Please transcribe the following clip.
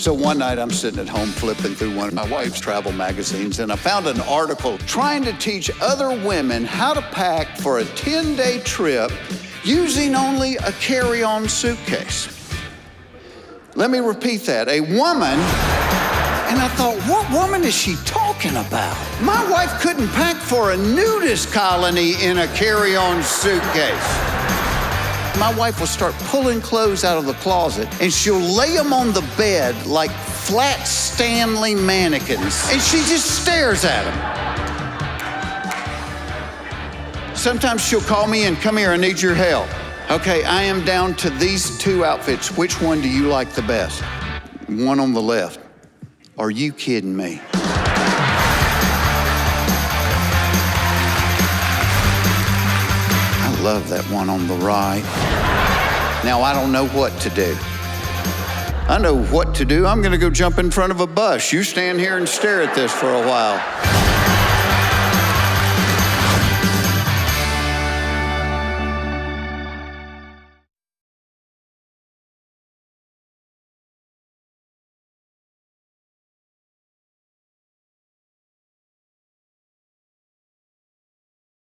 So one night I'm sitting at home flipping through one of my wife's travel magazines, and I found an article trying to teach other women how to pack for a 10-day trip using only a carry-on suitcase. Let me repeat that. A woman, and I thought, what woman is she talking about? My wife couldn't pack for a nudist colony in a carry-on suitcase. My wife will start pulling clothes out of the closet, and she'll lay them on the bed like flat Stanley mannequins, and she just stares at them. Sometimes she'll call me and, come here, I need your help. Okay, I am down to these two outfits. Which one do you like the best? One on the left. Are you kidding me? I love that one on the right. Now, I don't know what to do. I know what to do. I'm gonna go jump in front of a bus. You stand here and stare at this for a while.